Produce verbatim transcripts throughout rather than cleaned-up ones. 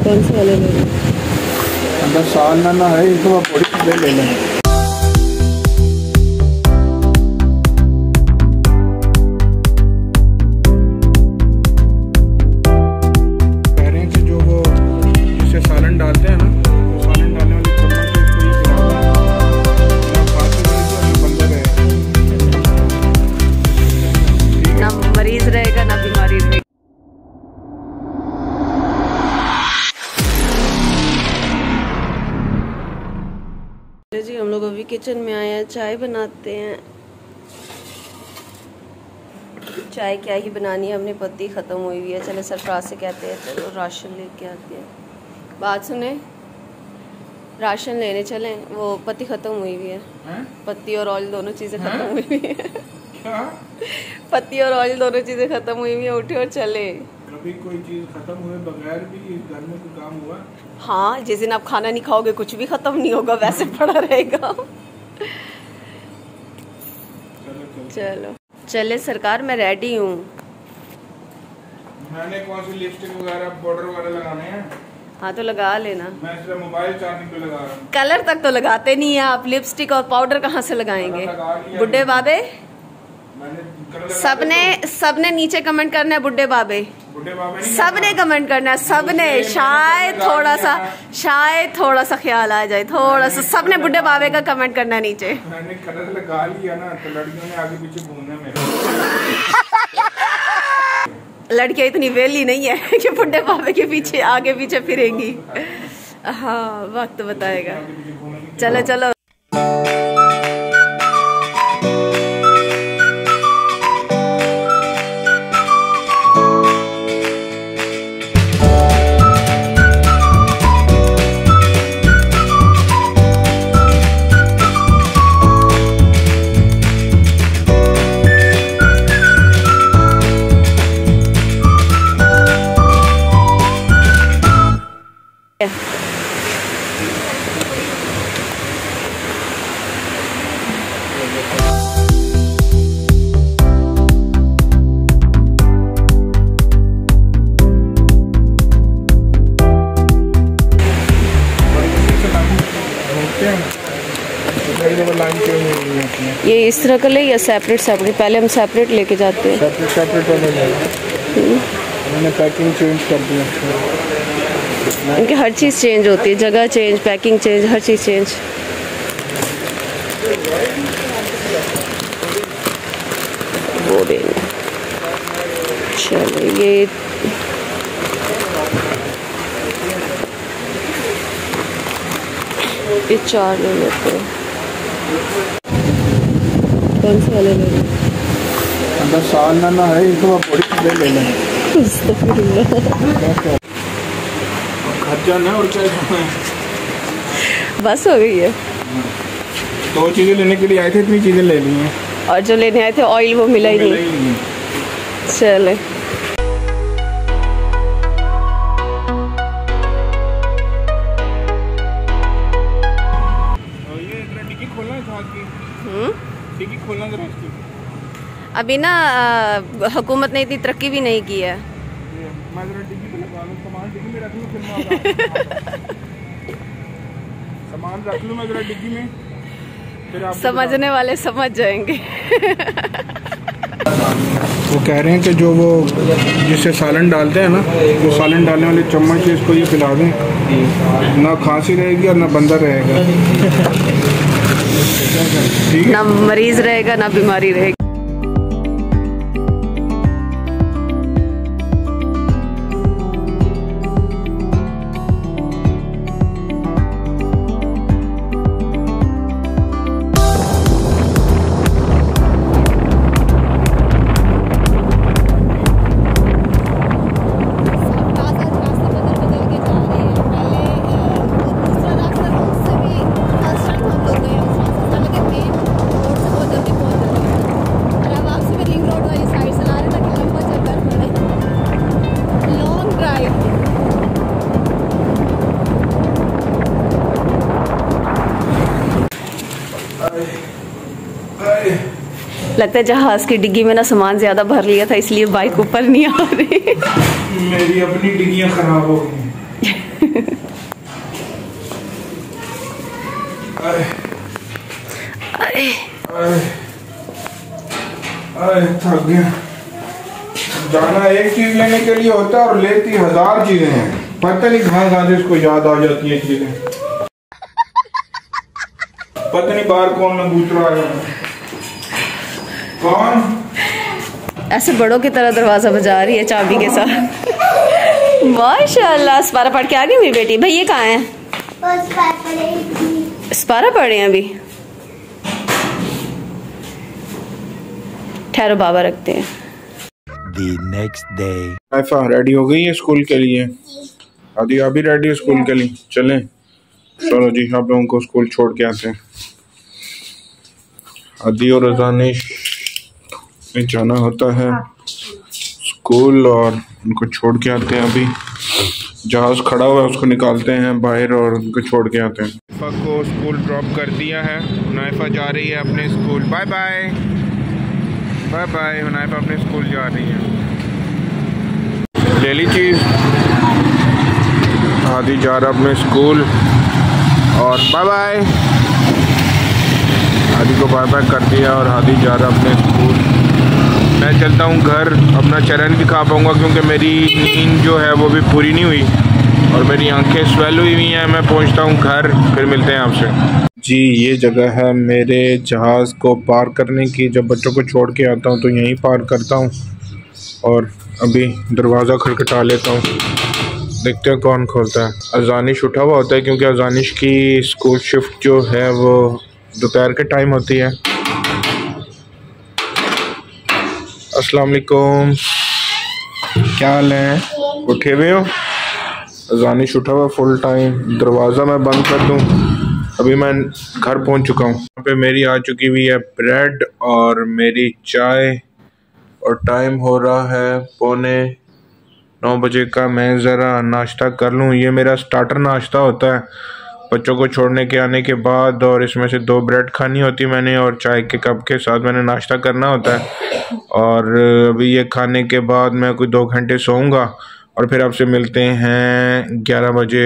कौन से वाले ले रहे हैं? अगर साल ना ना है तो आप बड़ी ले लें। कह रहे हैं कि जो वो जिससे सालन डालते हैं ना, वो सालन डालने वाली चम्मच इसको ये गिरा दें, ना मरीज रहेगा ना बीमारी रहेगी। जी हम लोग अभी किचन में आए हैं, चाय बनाते हैं। चाय क्या ही बनानी है, अपनी पत्ती ख़त्म हुई हुई है। चले सरफराज से कहते हैं चलो राशन लेके आते हैं। बात सुने, राशन लेने चलें, वो पत्ती ख़त्म हुई हुई है, है? पत्ती और ऑयल दोनों चीज़ें ख़त्म हुई हुई है। क्या? पत्ती और ऑयल दोनों चीज़ें ख़त्म हुई हुई है, उठे और चले। कभी कोई चीज़ ख़त्म हुए बगैर भी घर में कोई काम हुआ? हाँ, जिस दिन आप खाना नहीं खाओगे कुछ भी खत्म नहीं होगा, वैसे पड़ा रहेगा। चलो चलो चले सरकार, मैं रेडी हूँ। मैंने कौन सी लिपस्टिक वगैरह बॉर्डर वगैरह लगाने हैं? हाँ तो लगा लेना। मैं सिर्फ मोबाइल चार्जिंग पे लगा रहा हूँ। कलर तक तो लगाते नहीं है आप, लिपस्टिक और पाउडर कहाँ से लगाएंगे? बुड्ढे बाबे सबने सबने नीचे कमेंट करना है, बुड्ढे बाबे सबने कमेंट करना है, सबने। शायद थोड़ा सा शायद थोड़ा सा ख्याल आ जाए, थोड़ा सा सबने बुड्ढे बाबे का कमेंट करना है नीचे। मैंने कलर लगा लिया ना, तो लड़कियों ने आगे पीछे घूमना मेरे। लड़कियां इतनी वेली नहीं है कि बुड्ढे बाबे के पीछे आगे पीछे फिरेंगी। हाँ, वक्त बताएगा। चलो चलो ये इस तरह का ले या सेपरेट सेपरेट? पहले हम सेपरेट लेके जाते हैं। सेपरेट सेपरेट वाले मैंने पैकिंग चेंज कर दिया। इनकी हर चीज़ चेंज होती है, जगह चेंज, पैकिंग चेंज, हर चीज़ चेंज। वो देना। चलो ये ये चार ले लेते हैं। कौन से वाले ले रहे हैं? अगर साल ना ना है तो आप बड़ी ले लें। घर जाना है और क्या खाना है? बस हो गई है। दो चीज़ें लेने के लिए आए थे, इतनी चीज़ें ले ली हैं। और जो लेने आए थे ऑयल वो मिला ही नहीं। चले खोलना जरा इसकी। अभी ना हुकूमत ने इतनी तरक्की भी नहीं की है। मैं जरा डिग्गी पे लगा लूं, सामान डिग्गी में रख लूं, फिर मैं सामान रख लूं मैं जरा डिग्गी में, फिर आप समझने वाले समझ जाएंगे। वो कह रहे हैं कि जो वो जिससे सालन डालते हैं ना, वो सालन डालने वाली चम्मच इसको ये पिला दें, ना खांसी रहेगी और ना बंदर रहेगा। ना मरीज रहेगा ना बीमारी रहेगी। लगता है जहाज की डिग्गी में ना सामान ज्यादा भर लिया था, इसलिए बाइक ऊपर नहीं आ रही। मेरी अपनी डिग्गियां खराब हो गई। अरे अरे अरे थक गया। जाना एक चीज लेने के लिए होता है और लेती हजार चीजें हैं। पता नहीं कहाँ कहाँ से इसको याद आ जाती है चीजें। पता नहीं बाहर कौन ना दूसरा आया। कौन ऐसे बड़ों की तरह दरवाजा बजा रही है चाबी के साथ। माशाल्लाह। स्पारा पढ़ के आ गई मेरी बेटी। भाई ये कहाँ है? स्पारा पढ़ रहे हैं अभी। ठहरो बाबा रखते हैं। The next day. Aifa ready हो गई है स्कूल के लिए? आदि अभी रेडी है स्कूल के लिए? चलें। चलो जी आप लोगों को स्कूल छोड़ के आते हैं। आदि और अजानिश में जाना होता है स्कूल और उनको छोड़ के आते हैं। अभी जहाज खड़ा हुआ है उसको निकालते हैं बाहर और उनको छोड़ के आते हैं। नाइफा को स्कूल ड्रॉप कर दिया है। नाइफा जा रही है अपने school. Bye bye bye bye. Naifa अपने स्कूल जा रही है। ले ली चीज़। आदि जा रहा अपने स्कूल और बाय बाय। आदि को बाय बाय कर दिया और आदि जा रहा अपने स्कूल। मैं चलता हूँ घर। अपना चरण भी खा पाऊँगा क्योंकि मेरी नींद जो है वो भी पूरी नहीं हुई और मेरी आंखें स्वेल हुई हुई हैं। मैं पहुँचता हूँ घर, फिर मिलते हैं आपसे। जी ये जगह है मेरे जहाज़ को पार करने की। जब बच्चों को छोड़ के आता हूँ तो यहीं पार करता हूँ और अभी दरवाज़ा खटखटा लेता हूँ। देखते हैं कौन खोलता है। अजानिश उठा हुआ होता है क्योंकि अजानिश की स्कूल शिफ्ट जो है वो दोपहर के टाइम होती है। अस्सलाम वालेकुम, क्या हाल है? उठे हुए हो? अजानिश उठा हुआ फुल टाइम। दरवाज़ा मैं बंद कर दूँ। अभी मैं घर पहुंच चुका हूँ। यहाँ पे मेरी आ चुकी हुई है ब्रेड और मेरी चाय और टाइम हो रहा है पौने नौ बजे का। मैं ज़रा नाश्ता कर लूँ। ये मेरा स्टार्टर नाश्ता होता है बच्चों को छोड़ने के आने के बाद और इसमें से दो ब्रेड खानी होती है मैंने और चाय के कप के साथ मैंने नाश्ता करना होता है। और अभी ये खाने के बाद मैं कोई दो घंटे सोऊंगा और फिर आपसे मिलते हैं ग्यारह बजे।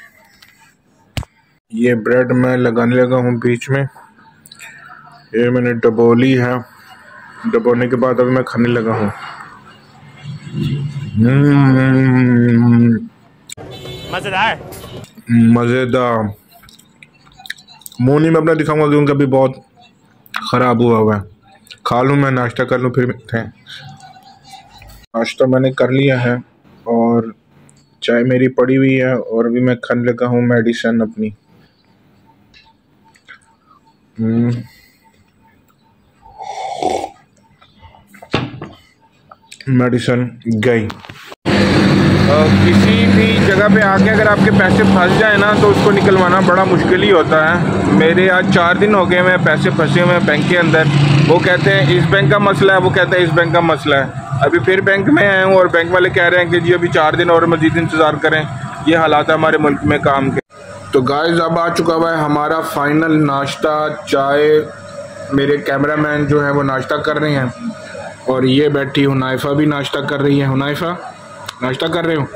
ये ब्रेड मैं लगाने लगा हूँ बीच में। ये मैंने डबोली है। डबोने के बाद अभी मैं खाने लगा हूँ। मजेदार मज़ेदार। मुँह नहीं मैं अपना दिखाऊंगा क्योंकि अभी बहुत ख़राब हुआ हुआ है। खा लूँ मैं, नाश्ता कर लूँ, फिर मिलते हैं। नाश्ता मैंने कर लिया है और चाय मेरी पड़ी हुई है और अभी मैं खाने लगा हूँ मेडिसिन अपनी। मेडिसिन गई। किसी भी जगह पे आके अगर आपके पैसे फंस जाए ना तो उसको निकलवाना बड़ा मुश्किल ही होता है। मेरे आज चार दिन हो गए मैं पैसे फंसे हुए हैं बैंक के अंदर। वो कहते हैं इस बैंक का मसला है, वो कहते हैं इस बैंक का मसला है। अभी फिर बैंक में आए हूँ और बैंक वाले कह रहे हैं कि जी अभी चार दिन और मजीद इंतज़ार करें। ये हालात है हमारे मुल्क में काम के। तो गाइस अब आ चुका हुआ है हमारा फाइनल नाश्ता। चाय मेरे कैमरामैन जो है वो नाश्ता कर रहे हैं और ये बैठी हुनैफा भी नाश्ता कर रही है। हुनैफा नाश्ता कर रहे हो?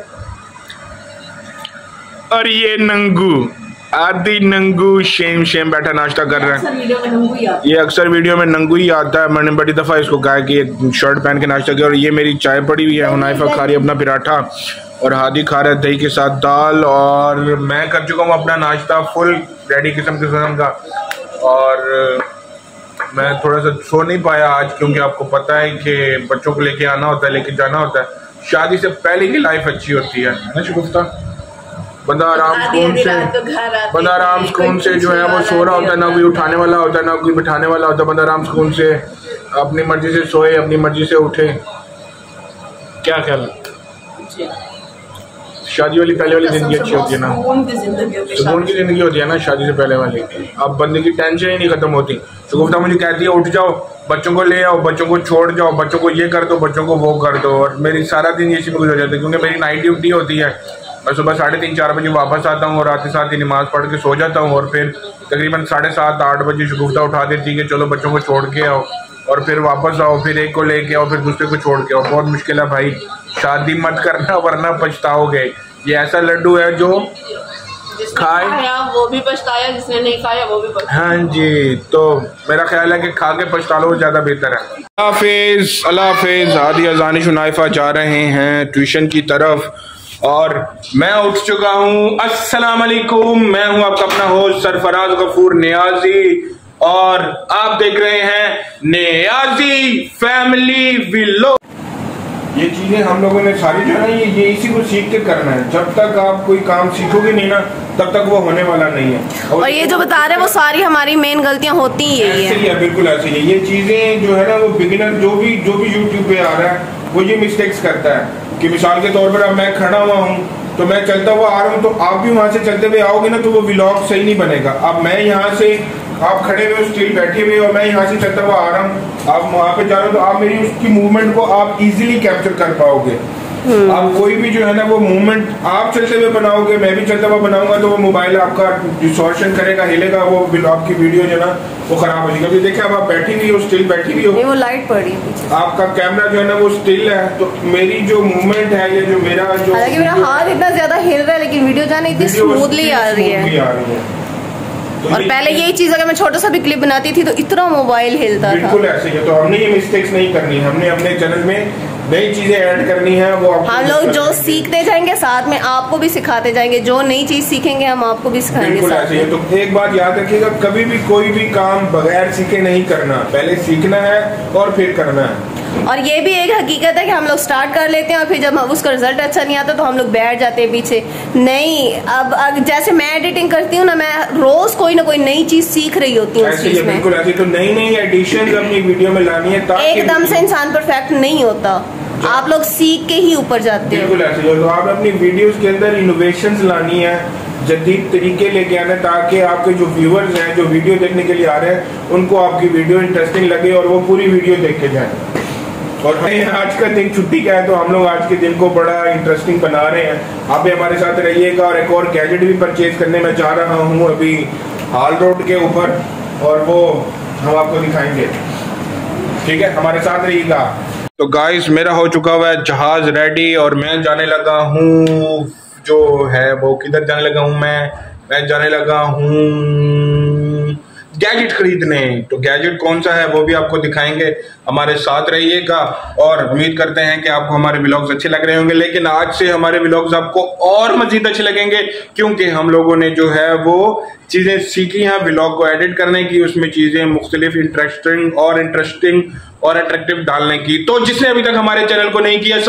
और ये नंगू आदि नंगू शेम शेम बैठा नाश्ता कर रहा है। ये अक्सर वीडियो में नंगू ही आता है। मैंने बड़ी दफ़ा इसको कहा कि ये शर्ट पहन के नाश्ता किया। और ये मेरी चाय पड़ी हुई है। हुनैफा खा रही है अपना पराठा और हादी खा रहा है दही के साथ दाल। और मैं कर चुका हूँ अपना नाश्ता फुल रेडी किस्म किस्म का। और मैं थोड़ा सा सो नहीं पाया आज क्योंकि आपको पता है कि बच्चों को लेके आना होता है, लेके जाना होता है। शादी से पहले की लाइफ अच्छी होती है ना शगुफ्ता। बंदा आराम सुकून से बंदा आराम सुकून से जो है वो सो रहा होता है, ना कोई उठाने वाला होता है ना कोई बिठाने वाला होता है। बंदा आराम सुकून से अपनी मर्जी से सोए, अपनी मर्जी से उठे। क्या ख्याल है? शादी वाली पहले वाली जिंदगी अच्छी होती है ना, सुकून की जिंदगी होती है ना शादी से पहले वाली। अब बंदे की टेंशन ही नहीं खत्म होती। शगुफ्ता मुझे कहती है उठ जाओ, बच्चों को ले आओ, बच्चों को छोड़ जाओ, बच्चों को ये कर दो, बच्चों को वो कर दो। और मेरी सारा दिन इसी में गुजर जाता है क्योंकि मेरी नाइट ड्यूटी होती है। मैं सुबह साढ़े तीन चार बजे वापस आता हूँ और आते साथ ही नमाज़ पढ़ के सो जाता हूँ। और फिर तकरीबन साढ़े सात आठ बजे शगुफ्ता उठा देती है कि चलो बच्चों को छोड़ के आओ और फिर वापस आओ, फिर एक को लेके आओ, फिर दूसरे को छोड़ के आओ। बहुत मुश्किल है भाई, शादी मत करना वरना पछताओगे। ये ऐसा लड्डू है जो खाए वो भी पछताया, जिसने नहीं खाया वो भी पछताया। हाँ जी, तो मेरा ख्याल है कि खा के पछता लो ज़्यादा बेहतर है। अल्लाह हाफिज़, अल्लाह हाफिज़। आदि अजानिश नाइफा जा रहे हैं ट्यूशन की तरफ और मैं उठ चुका हूँ। अस्सलाम वालेकुम, मैं हूँ आपका अपना होस्ट सरफराज गफूर नियाजी और आप देख रहे हैं नियाजी फैमिली व्लॉग। ये चीजें हम लोगों ने सारी जो है ना ये ये इसी को सीख के करना है। जब तक आप कोई काम सीखोगे नहीं ना तब तक वो होने वाला नहीं है। और, और ये जो बता रहे हैं वो सारी हमारी मेन गलतियां होती ही यही है। है बिल्कुल ऐसे ही। ये चीजें जो है ना वो बिगिनर जो भी जो भी यूट्यूब पे आ रहा है वो ये मिस्टेक्स करता है कि मिसाल के तौर पर अब मैं खड़ा हुआ हूँ तो मैं चलता हुआ आ रहा हूँ, तो आप भी वहां से चलते हुए आओगे ना तो वो व्लॉग सही नहीं बनेगा। अब मैं यहाँ से आप खड़े हुए स्टिल बैठे हुए और मैं यहाँ से चलता हुआ आ रहा हूँ, आप वहाँ पे जा रहे हो तो आप मेरी उसकी मूवमेंट को आप इजीली कैप्चर कर पाओगे। आप कोई भी जो है ना वो मूवमेंट आप चलते हुए बनाओगे, मैं भी चलता हुआ बनाऊंगा तो वो मोबाइल आपका डिस्टॉर्शन करेगा, हिलेगा, वो आपकी वीडियो जो है ना वो खराब हो जाएगी। अभी देखिए अब आप बैठी हुई हो, स्टिल बैठी हुई हो, वो लाइट पड़ी है, आपका कैमरा जो है ना वो स्टिल है, तो मेरी जो मूवमेंट है या जो मेरा जो मेरा हाथ इतना ज्यादा हिल रहा है लेकिन वीडियो जाने इतनी स्मूथली आ रही है। तो और पहले यही चीज अगर मैं छोटा सा भी क्लिप बनाती थी तो इतना मोबाइल हिलता था। बिल्कुल ऐसे ही है। तो हमने ये मिस्टेक्स नहीं करनी है, हमने अपने चैनल में नई चीजें ऐड करनी है। वो हम लोग जो सीखते जाएंगे साथ में आपको भी सिखाते जाएंगे, जो नई चीज सीखेंगे हम आपको भी सिखाएंगे। बिल्कुल ऐसे ही। तो एक बात याद रखिएगा, कभी भी कोई भी काम बगैर सीखे नहीं करना, पहले सीखना है और फिर करना है। और ये भी एक हकीकत है कि हम लोग स्टार्ट कर लेते हैं और फिर जब उसका रिजल्ट अच्छा नहीं आता तो हम लोग बैठ जाते हैं पीछे। नहीं, अब, अब जैसे मैं एडिटिंग करती हूँ ना, मैं रोज कोई ना कोई नई चीज सीख रही होती हूँ उस चीज में। बिल्कुल ऐसे। तो नई नई एडिशन अपनी वीडियो में लानी है ताकि एकदम से इंसान परफेक्ट नहीं होता, आप लोग सीख के ही ऊपर जाते हैं। बिल्कुल ऐसे। तो आप अपनी वीडियोस के अंदर इनोवेशंस लानी है, जदीद तरीके लेके आना, ताकि आपके जो व्यूअर्स हैं जो वीडियो देखने के लिए आ रहे हैं उनको आपकी वीडियो इंटरेस्टिंग लगे और वो पूरी वीडियो देख के जाए। और आज का दिन छुट्टी का है तो हम लोग आज के दिन को बड़ा इंटरेस्टिंग बना रहे हैं। आप भी हमारे साथ रहिएगा। और एक और गैजेट भी परचेज करने में जा रहा हूँ अभी हाल रोड के ऊपर, और वो हम आपको दिखाएंगे। ठीक है, हमारे साथ रहिएगा। तो गाइस मेरा हो चुका हुआ है जहाज रेडी और मैं जाने लगा हूँ, जो है वो किधर जाने लगा हूँ मैं मैं जाने लगा हूँ गैजेट खरीदने। तो गैजेट कौन सा है वो भी आपको दिखाएंगे, हमारे साथ रहिएगा। और उम्मीद करते हैं कि आपको हमारे व्लॉग्स अच्छे लग रहे होंगे, लेकिन आज से हमारे व्लॉग्स आपको और मजीद अच्छे लगेंगे क्योंकि हम लोगों ने जो है वो चीजें सीखी हैं व्लॉग को एडिट करने की, उसमें चीजें मुख्तलिफ इंटरेस्टिंग और इंटरेस्टिंग और अट्रैक्टिव डालने की। तो जिसने अभी तक हमारे चैनल को नहीं किया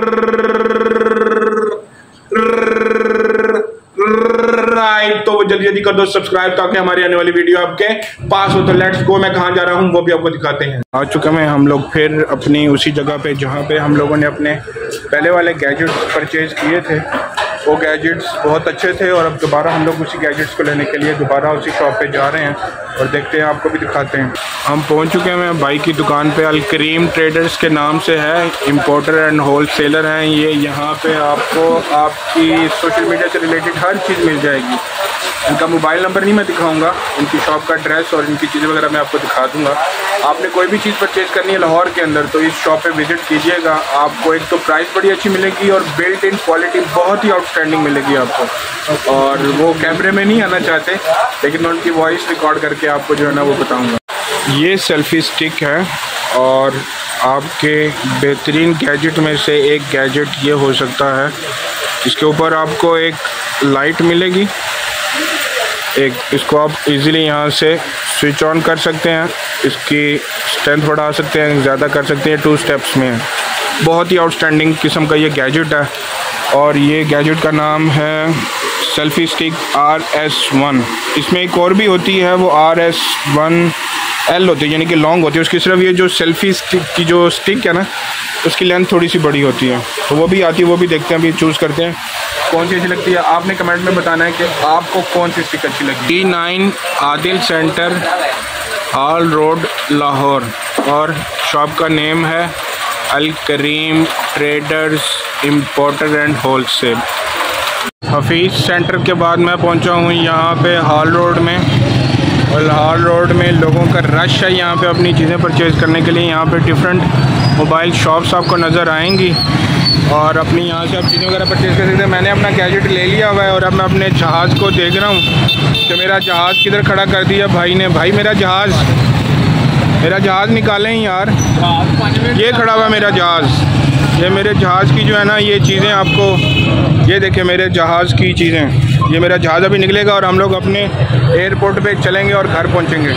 सब्सक्राइब, तो वो जल्दी जल्दी कर दो सब्सक्राइब ताकि हमारी आने वाली वीडियो आपके पास हो। तो लेट्स गो, मैं कहाँ जा रहा हूँ वो भी आपको दिखाते हैं। आ चुके हैं हम लोग फिर अपनी उसी जगह पे जहाँ पे हम लोगों ने अपने पहले वाले गैजेट्स परचेज किए थे। वो गैजेट्स बहुत अच्छे थे और अब दोबारा हम लोग उसी गैजेट्स को लेने के लिए दोबारा उसी शॉप पे जा रहे हैं और देखते हैं, आपको भी दिखाते हैं। हम पहुंच चुके हैं बाइक की दुकान पे। अल करीम ट्रेडर्स के नाम से है, इंपोर्टर एंड होल सेलर हैं ये। यहाँ पे आपको आपकी सोशल मीडिया से रिलेटेड हर चीज़ मिल जाएगी। इनका मोबाइल नंबर नहीं मैं दिखाऊंगा, इनकी शॉप का एड्रेस और इनकी चीज़ें वगैरह मैं आपको दिखा दूंगा। आपने कोई भी चीज़ परचेज़ करनी है लाहौर के अंदर तो इस शॉप पे विज़िट कीजिएगा। आपको एक तो प्राइस बड़ी अच्छी मिलेगी और बिल्ट इन क्वालिटी बहुत ही आउटस्टैंडिंग मिलेगी आपको। और वो कैमरे में नहीं आना चाहते लेकिन मैं उनकी वॉइस रिकॉर्ड करके आपको जो है ना वो बताऊँगा। ये सेल्फी स्टिक है और आपके बेहतरीन गैजेट में से एक गैजेट ये हो सकता है। इसके ऊपर आपको एक लाइट मिलेगी, एक इसको आप इजीली यहाँ से स्विच ऑन कर सकते हैं, इसकी स्ट्रेंथ बढ़ा सकते हैं, ज़्यादा कर सकते हैं, टू स्टेप्स में है। बहुत ही आउटस्टैंडिंग किस्म का ये गैजेट है और ये गैजेट का नाम है selfie stick R S one. इसमें एक और भी होती है, वो आर एस वन एल होती है, यानी कि लॉन्ग होती है। उसकी सिर्फ ये जो सेल्फी स्टिक की जो स्टिक है ना उसकी लेंथ थोड़ी सी बड़ी होती है, तो वो भी आती है, वो भी देखते हैं, अभी चूज़ करते हैं कौन सी अच्छी लगती है। आपने कमेंट में बताना है कि आपको कौन सी स्टिक अच्छी लगी। D nine Adil center hall road Lahore और शॉप का नेम है Al Karim traders importer and wholesale. Hafeez center के बाद मैं पहुंचा हूं यहाँ पे हाल रोड में, और हाल रोड में लोगों का रश है यहाँ पे अपनी चीज़ें परचेज़ करने के लिए। यहाँ पे डिफरेंट मोबाइल शॉप्स आपको नज़र आएंगी और अपनी यहाँ से आप चीज़ें वगैरह परचेज़ कर सकते हैं। मैंने अपना गैजेट ले लिया हुआ है और अब मैं अपने जहाज़ को देख रहा हूँ कि मेरा जहाज़ किधर खड़ा कर दिया भाई ने। भाई मेरा जहाज़ मेरा जहाज़ निकालें यार, ये खड़ा हुआ मेरा जहाज़। ये मेरे जहाज़ की जो है ना ये चीज़ें आपको, ये देखें मेरे जहाज़ की चीज़ें। ये मेरा जहाज़ अभी निकलेगा और हम लोग अपने एयरपोर्ट पे चलेंगे और घर पहुँचेंगे।